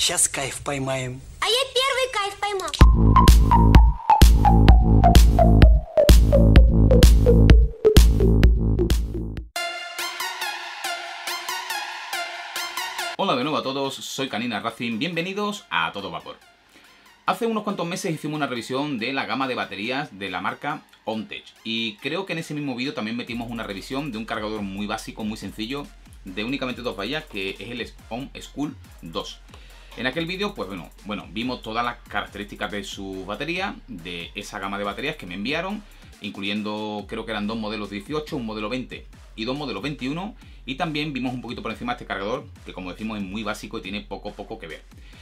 Сейчас кайф поймаем. А я первый кайф поймал. Hola de nuevo a todos, soy Canina Racing, bienvenidos a Todo Vapor. Hace unos cuantos meses hicimos una revisión de la gama de baterías de la marca OMTech y creo que en ese mismo vídeo también metimos una revisión de un cargador muy básico, muy sencillo, de únicamente dos bahías, que es el OMSchool 2. En aquel vídeo, pues bueno, vimos todas las características de su batería, de esa gama de baterías que me enviaron, incluyendo, creo que eran dos modelos 18, un modelo 20 y dos modelos 21, y también vimos un poquito por encima este cargador, que como decimos es muy básico y tiene poco que ver.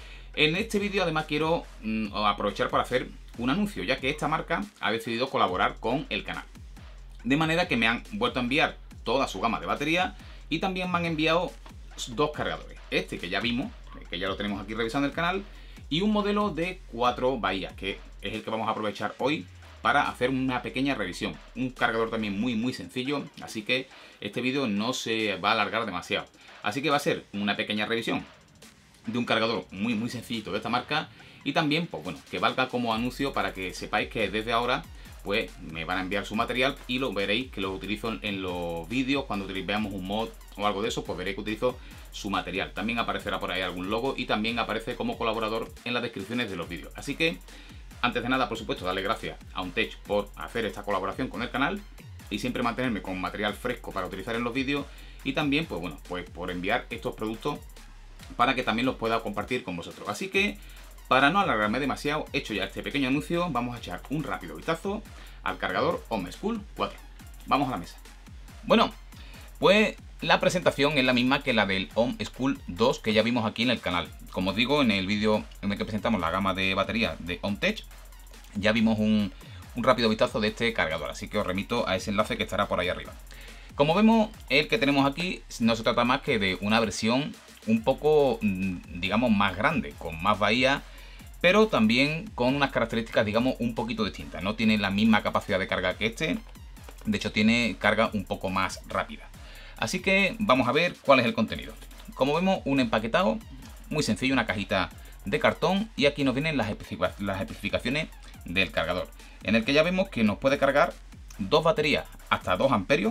En este vídeo además quiero aprovechar para hacer un anuncio, ya que esta marca ha decidido colaborar con el canal. De manera que me han vuelto a enviar toda su gama de batería y también me han enviado dos cargadores. Este que ya vimos, que ya lo tenemos aquí revisando el canal, y un modelo de 4 bahías, que es el que vamos a aprovechar hoy para hacer una pequeña revisión. Un cargador también muy sencillo, así que este vídeo no se va a alargar demasiado. Así que va a ser una pequeña revisión de un cargador muy sencillito de esta marca, y también, pues bueno, que valga como anuncio para que sepáis que desde ahora pues me van a enviar su material y lo veréis, que lo utilizo en los vídeos. Cuando veamos un mod o algo de eso, pues veréis que utilizo su material. También aparecerá por ahí algún logo y también aparece como colaborador en las descripciones de los vídeos. Así que, antes de nada, por supuesto, darle gracias a OMTech por hacer esta colaboración con el canal y siempre mantenerme con material fresco para utilizar en los vídeos, y también, pues bueno, pues por enviar estos productos para que también los pueda compartir con vosotros. Así que, para no alargarme demasiado, hecho ya este pequeño anuncio, vamos a echar un rápido vistazo al cargador OMSchool 4. Vamos a la mesa. Bueno, pues la presentación es la misma que la del OMSchool 2 que ya vimos aquí en el canal. Como os digo, en el vídeo en el que presentamos la gama de batería de OMTech, ya vimos un rápido vistazo de este cargador, así que os remito a ese enlace que estará por ahí arriba. Como vemos, el que tenemos aquí no se trata más que de una versión un poco, digamos, más grande, con más bahías, pero también con unas características, digamos, un poquito distintas. No tiene la misma capacidad de carga que este, de hecho tiene carga un poco más rápida. Así que vamos a ver cuál es el contenido. Como vemos, un empaquetado muy sencillo, una cajita de cartón, y aquí nos vienen las especificaciones del cargador, en el que ya vemos que nos puede cargar dos baterías hasta 2 amperios,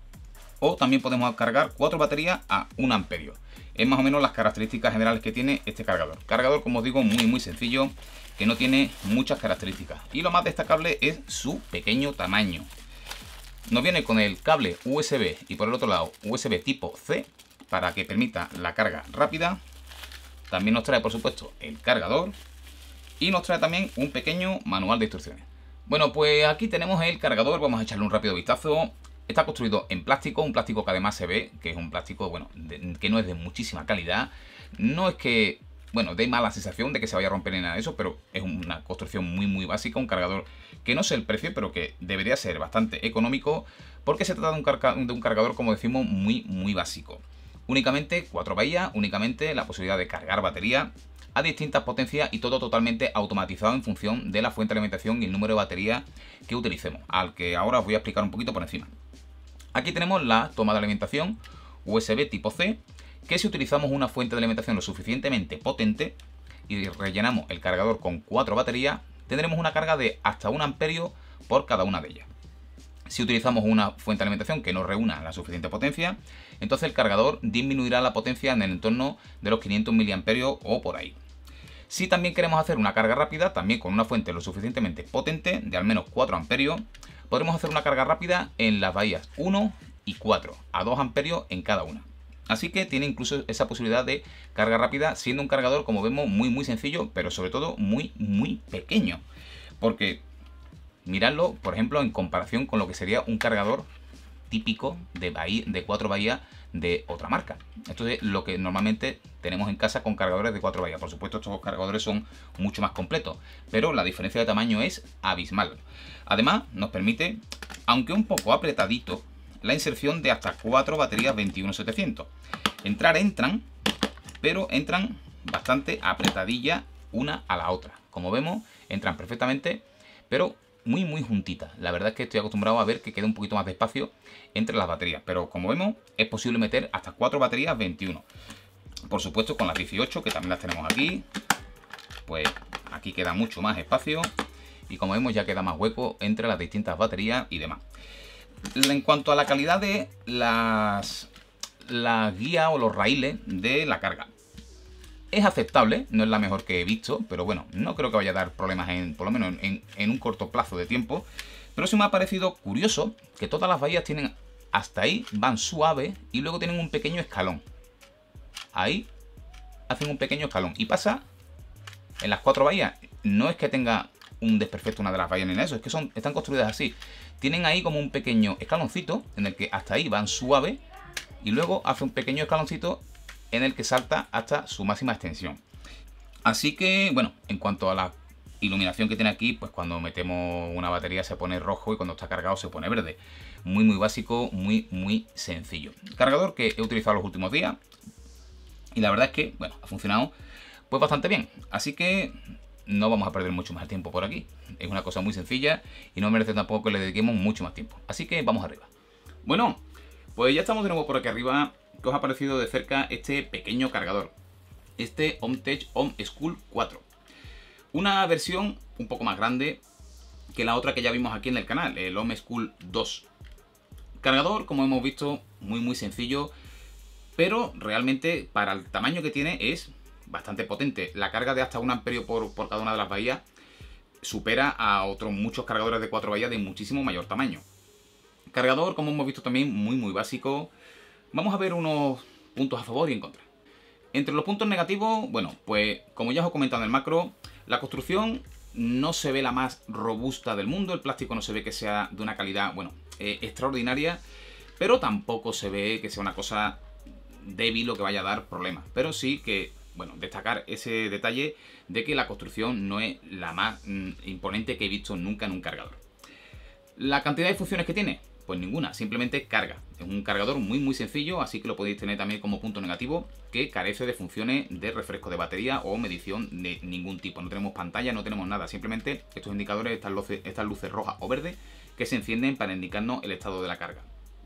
o también podemos cargar 4 baterías a 1 amperio. Es más o menos las características generales que tiene este cargador. Cargador, como os digo, muy sencillo, que no tiene muchas características. Y lo más destacable es su pequeño tamaño. Nos viene con el cable USB y por el otro lado USB tipo C para que permita la carga rápida. También nos trae, por supuesto, el cargador y nos trae también un pequeño manual de instrucciones. Bueno, pues aquí tenemos el cargador. Vamos a echarle un rápido vistazo. Está construido en plástico, un plástico que además se ve que es un plástico, bueno, que no es de muchísima calidad. No es que, bueno, dé mala sensación de que se vaya a romper ni nada de eso, pero es una construcción muy básica, un cargador que no sé el precio, pero que debería ser bastante económico, porque se trata de un cargador, como decimos, muy básico. Únicamente 4 bahías, únicamente la posibilidad de cargar batería a distintas potencias, y todo totalmente automatizado en función de la fuente de alimentación y el número de batería que utilicemos, al que ahora os voy a explicar un poquito por encima. Aquí tenemos la toma de alimentación USB tipo C, que si utilizamos una fuente de alimentación lo suficientemente potente y rellenamos el cargador con 4 baterías, tendremos una carga de hasta 1 amperio por cada una de ellas. Si utilizamos una fuente de alimentación que no reúna la suficiente potencia, entonces el cargador disminuirá la potencia en el entorno de los 500 miliamperios o por ahí. Si también queremos hacer una carga rápida, también con una fuente lo suficientemente potente, de al menos 4 amperios, podremos hacer una carga rápida en las bahías 1 y 4, a 2 amperios en cada una. Así que tiene incluso esa posibilidad de carga rápida, siendo un cargador, como vemos, muy sencillo, pero sobre todo muy pequeño. Porque miradlo, por ejemplo, en comparación con lo que sería un cargador típico de 4 bahías de otra marca. Esto es lo que normalmente tenemos en casa con cargadores de 4 bahías. Por supuesto, estos cargadores son mucho más completos, pero la diferencia de tamaño es abismal. Además, nos permite, aunque un poco apretadito, la inserción de hasta 4 baterías 21700. Entran, pero entran bastante apretadillas una a la otra. Como vemos, entran perfectamente, pero muy juntitas. La verdad es que estoy acostumbrado a ver que queda un poquito más de espacio entre las baterías, pero como vemos, es posible meter hasta 4 baterías 21. Por supuesto con las 18, que también las tenemos aquí, pues aquí queda mucho más espacio y como vemos ya queda más hueco entre las distintas baterías y demás. En cuanto a la calidad de las guías o los raíles de la carga, es aceptable, no es la mejor que he visto, pero bueno, no creo que vaya a dar problemas por lo menos en un corto plazo de tiempo. Pero sí me ha parecido curioso que todas las bahías tienen, hasta ahí van suaves y luego tienen un pequeño escalón. Ahí hacen un pequeño escalón y pasa en las 4 bahías. No es que tenga un desperfecto una de las bahías ni nada de eso, es que están construidas así. Tienen ahí como un pequeño escaloncito en el que hasta ahí van suaves y luego hace un pequeño escaloncito en el que salta hasta su máxima extensión. Así que, bueno, en cuanto a la iluminación que tiene aquí, pues cuando metemos una batería se pone rojo y cuando está cargado se pone verde. Muy básico, muy sencillo. Cargador que he utilizado los últimos días y la verdad es que, bueno, ha funcionado pues bastante bien. Así que no vamos a perder mucho más tiempo por aquí. Es una cosa muy sencilla y no merece tampoco que le dediquemos mucho más tiempo. Así que vamos arriba. Bueno, pues ya estamos de nuevo por aquí arriba. ¿Qué os ha parecido de cerca este pequeño cargador? Este OMTech OMSchool 4. Una versión un poco más grande que la otra que ya vimos aquí en el canal, el OMSchool 2. Cargador, como hemos visto, muy sencillo, pero realmente para el tamaño que tiene es bastante potente. La carga de hasta 1 amperio por cada una de las bahías supera a otros muchos cargadores de 4 bahías de muchísimo mayor tamaño. Cargador, como hemos visto también, muy básico. Vamos a ver unos puntos a favor y en contra. Entre los puntos negativos, bueno, pues como ya os he comentado en el macro, la construcción no se ve la más robusta del mundo. El plástico no se ve que sea de una calidad, bueno, extraordinaria, pero tampoco se ve que sea una cosa débil o que vaya a dar problemas. Pero sí que, bueno, destacar ese detalle de que la construcción no es la más imponente que he visto nunca en un cargador. La cantidad de funciones que tiene, pues ninguna, simplemente carga. Es un cargador muy sencillo, así que lo podéis tener también como punto negativo, que carece de funciones de refresco de batería o medición de ningún tipo. No tenemos pantalla, no tenemos nada, simplemente estos indicadores, estas luces rojas o verdes, que se encienden para indicarnos el estado de la carga.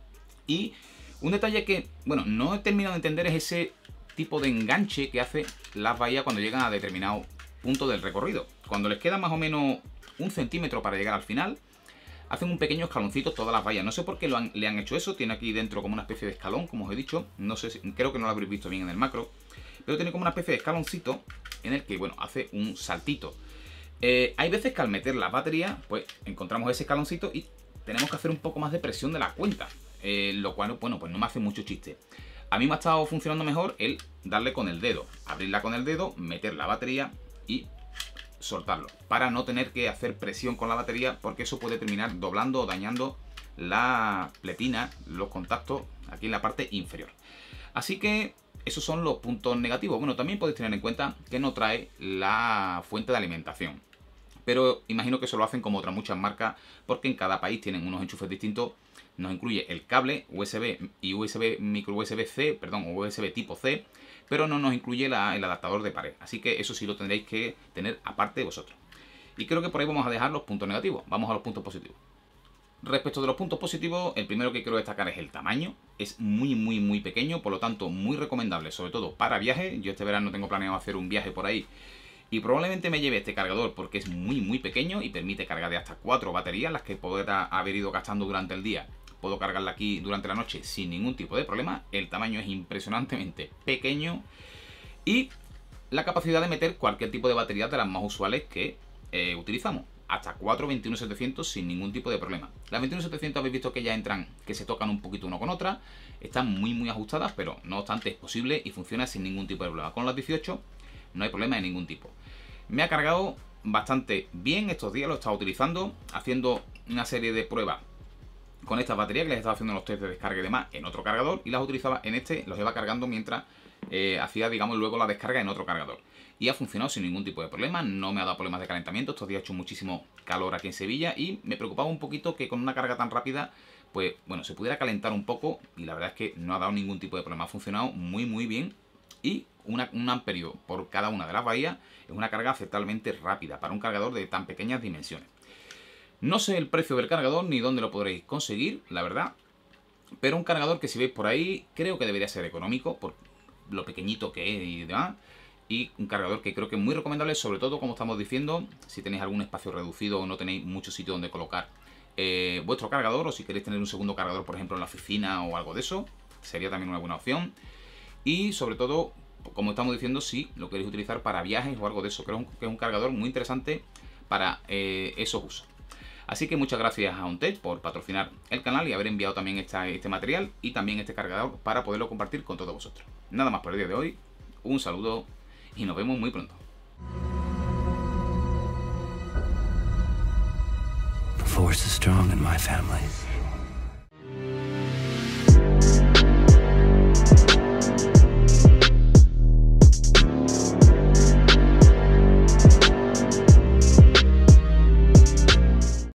Y un detalle que, bueno, no he terminado de entender es ese tipo de enganche que hace las bahías cuando llegan a determinado punto del recorrido. Cuando les queda más o menos 1 centímetro para llegar al final, hacen un pequeño escaloncito todas las vallas. No sé por qué le han hecho eso. Tiene aquí dentro como una especie de escalón, como os he dicho. No sé, creo que no lo habréis visto bien en el macro. Pero tiene como una especie de escaloncito en el que, bueno, hace un saltito. Hay veces que al meter la batería, pues encontramos ese escaloncito y tenemos que hacer un poco más de presión de la cuenta. Lo cual, bueno, pues no me hace mucho chiste. A mí me ha estado funcionando mejor el darle con el dedo. Abrirla con el dedo, meter la batería y soltarlo, para no tener que hacer presión con la batería, porque eso puede terminar doblando o dañando la pletina, los contactos aquí en la parte inferior. Así que esos son los puntos negativos. Bueno, también podéis tener en cuenta que no trae la fuente de alimentación, pero imagino que eso lo hacen como otras muchas marcas, porque en cada país tienen unos enchufes distintos. Nos incluye el cable USB y USB micro USB-C, perdón, USB tipo C, pero no nos incluye el adaptador de pared. Así que eso sí lo tendréis que tener aparte de vosotros. Y creo que por ahí vamos a dejar los puntos negativos. Vamos a los puntos positivos. Respecto de los puntos positivos, el primero que quiero destacar es el tamaño. Es muy pequeño, por lo tanto muy recomendable, sobre todo para viajes. Yo este verano tengo planeado hacer un viaje por ahí y probablemente me lleve este cargador porque es muy pequeño y permite cargar de hasta 4 baterías, las que podrá haber ido gastando durante el día. Puedo cargarla aquí durante la noche sin ningún tipo de problema. El tamaño es impresionantemente pequeño y la capacidad de meter cualquier tipo de batería de las más usuales que utilizamos. Hasta 4 21700 sin ningún tipo de problema. Las 21700 habéis visto que ya entran, que se tocan un poquito uno con otra. Están muy ajustadas, pero no obstante es posible y funciona sin ningún tipo de problema. Con las 18 no hay problema de ningún tipo. Me ha cargado bastante bien estos días, lo he estado utilizando, haciendo una serie de pruebas con estas baterías que les estaba haciendo los test de descarga y demás en otro cargador, y las utilizaba en este, los iba cargando mientras hacía, digamos, luego la descarga en otro cargador. Y ha funcionado sin ningún tipo de problema, no me ha dado problemas de calentamiento. Estos días ha hecho muchísimo calor aquí en Sevilla y me preocupaba un poquito que con una carga tan rápida, pues bueno, se pudiera calentar un poco, y la verdad es que no ha dado ningún tipo de problema. Ha funcionado muy bien y un amperio por cada una de las bahías es una carga aceptablemente rápida para un cargador de tan pequeñas dimensiones. No sé el precio del cargador ni dónde lo podréis conseguir, la verdad, pero un cargador que si veis por ahí creo que debería ser económico, lo pequeñito que es y demás. Y un cargador que creo que es muy recomendable, sobre todo como estamos diciendo, si tenéis algún espacio reducido o no tenéis mucho sitio donde colocar vuestro cargador, o si queréis tener un segundo cargador, por ejemplo, en la oficina o algo de eso, sería también una buena opción. Y sobre todo, como estamos diciendo, si lo queréis utilizar para viajes o algo de eso, creo que es un cargador muy interesante para esos usos. Así que muchas gracias a OnTech por patrocinar el canal y haber enviado también este material y también este cargador para poderlo compartir con todos vosotros. Nada más por el día de hoy, un saludo y nos vemos muy pronto. The force is strong in my family.